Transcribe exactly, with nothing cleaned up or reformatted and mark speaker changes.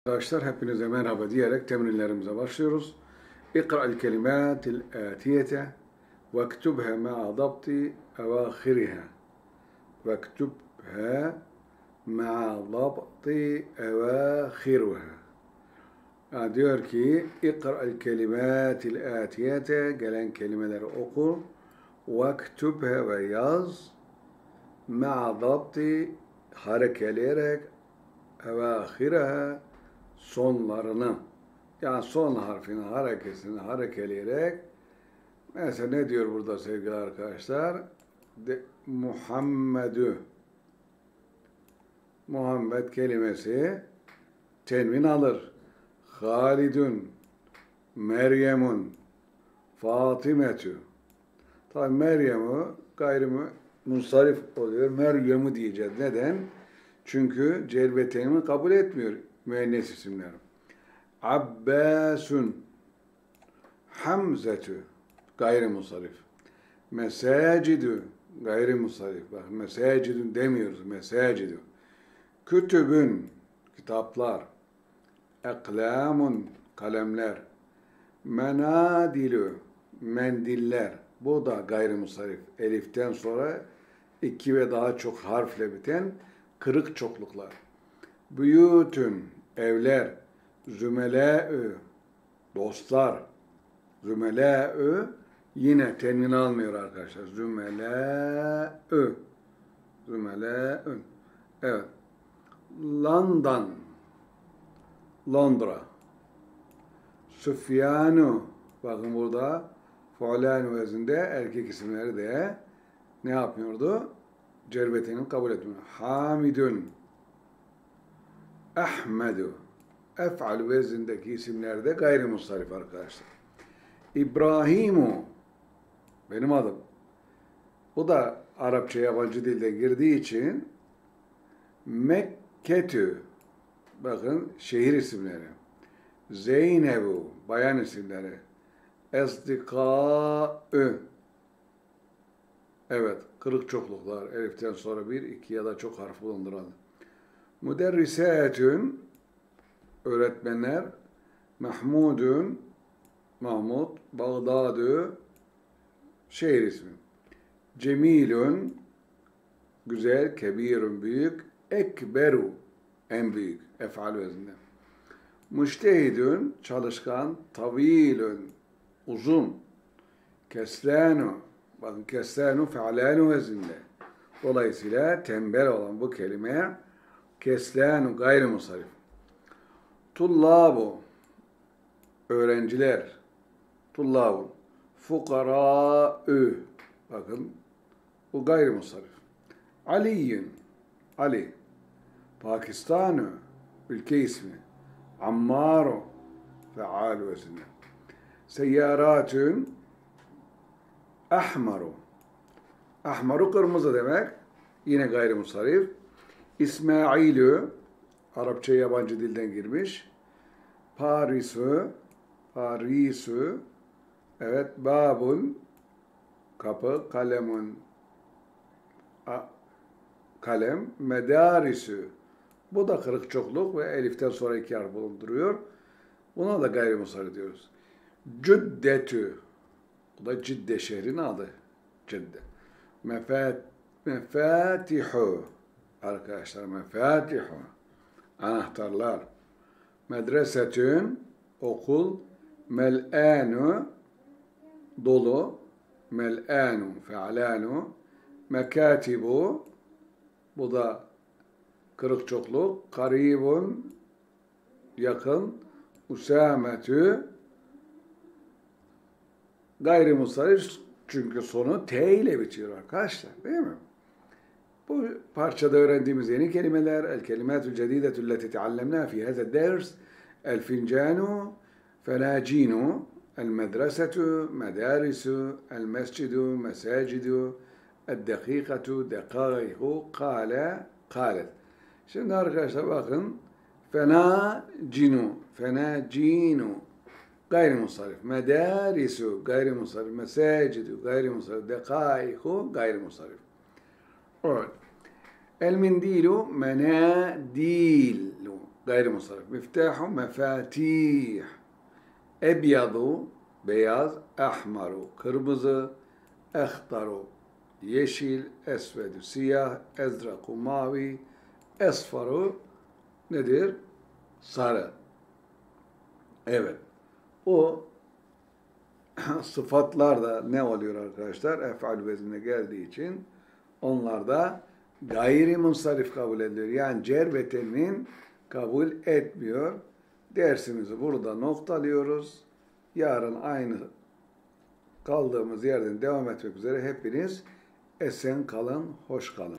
Speaker 1: Arkadaşlar hepinize merhaba diyerek temrinlerimize başlıyoruz. İkra'l kelimatil atiyete vektubha ma'a dabti evâkhiriha. Vektubha ma'a dabti evâkhiriha. Yani diyor ki İkra'l kelimatil atiyete, gelen kelimeleri oku. Vektubha ve yaz ma'a dabti, harekeleyerek evâkhiriha, sonlarını, yani son harfini, harekesini harekeleyerek, mesela ne diyor burada sevgili arkadaşlar? De, Muhammedü, Muhammed kelimesi tenvin alır. Halidun, Meryem'un, Fatimetü. Tabi Meryem'i gayrimunsarif oluyor. Meryem'i diyeceğiz. Neden? Çünkü celbeteyimi kabul etmiyor müennes isimler. Abbasun, Hamzetü, gayrimusarif. Mesacidü, gayrimusarif. Bak, mesacidün demiyoruz, mesacidü. Kütübün, kitaplar. Eklamun, kalemler. Menadilü, mendiller. Bu da gayrimusarif. Eliften sonra iki ve daha çok harfle biten kırık çokluklar. Büyütün, evler. Zümelâ'ü, dostlar. Zümelâ'ü yine tenvin almıyor arkadaşlar. Zümelâ'ü. Zümelâ'ün. Evet. London, Londra. Süfyanu, bakın burada fualân vezinde erkek isimleri de ne yapmıyordu? Cerbetenin kabul etmiyor. Hamidun, Ahmedu. Ef'al vezindeki isimlerde gayrimusarif arkadaşlar. İbrahimu, benim adım. Bu da Arapça yabancı dilde girdiği için Mekketü, bakın şehir isimleri. Zeynebu, bayan isimleri. Esdikâ'ü, evet, kırık çokluklar. Eliften sonra bir, iki ya da çok harf bulunduran. Müderrisâtün, öğretmenler. Mahmudun, Mahmud. Bağdadü, şehir ismi. Cemilun, güzel. Kebirun, büyük. Ekberu, en büyük. Ef'al vezinde. Müştehidun, çalışkan. Tavilun, uzun. Keslanu, bakın keslanu fe'alanu vezinde. Dolayısıyla tembel olan bu kelime keslanu gayrimusarif. Tullabu, öğrenciler. Tullabu. Fukarâ'ü, bakın bu gayrimusarif. Aliyyün, Ali. Pakistan'ı, ülke ismi. Ammaru, feal vezinde. Seyyarâtün, ahmaru. Ahmaru kırmızı demek. Yine gayrimusarif. İsmailü, Arapça yabancı dilden girmiş. Parisü, Parisü, evet, babun, kapı, kalemun, kalem, medarisü. Bu da kırık çokluk ve eliften sonra iki harf bulunduruyor. Buna da gayrimusarif diyoruz. Cüddetü, bu da Cidde şehrin adı. Cidde. Mefat, mefatihu, arkadaşlar, mefatihu, anahtarlar. Medresetün, okul. Mel'anu, dolu. Mel'anu, fe'alanu. Mekatibu, bu da kırık çokluk. Karibun, yakın. Usametü, gayrimusarif, çünkü sonu T ile bitiyor arkadaşlar, değil mi? Bu parçada öğrendiğimiz yeni kelimeler. El kelimatül cedidetü leti teallemnâ fî hâzâ ders. El fincanu, fenacinu, el medresetü, medarisu, el mescidu, mesacidu, el dakikatu, dekâihu, kâle, kâlet. Şimdi arkadaşlar bakın. Fenacinu, fenacinu, gayrimusarif. Medarisu, gayrimusarif. Mesacidu, gayrimusarif. Dekâihu, gayrimusarif. Evet. El mindilu menadilu, Gayrimusarrif. Miftahu mefatih. Ebyadu beyaz, ahmaru kırmızı, ehtaru yeşil, esvedu siyah, ezraku mavi, esfaru nedir? Sarı. Evet. O sıfatlar da ne oluyor arkadaşlar? Ef'al veznine geldiği için onlar da gayrimunsarif kabul ediyor. Yani cer ve tenvin kabul etmiyor. Dersimizi burada noktalıyoruz. Yarın aynı kaldığımız yerden devam etmek üzere hepiniz esen kalın, hoş kalın.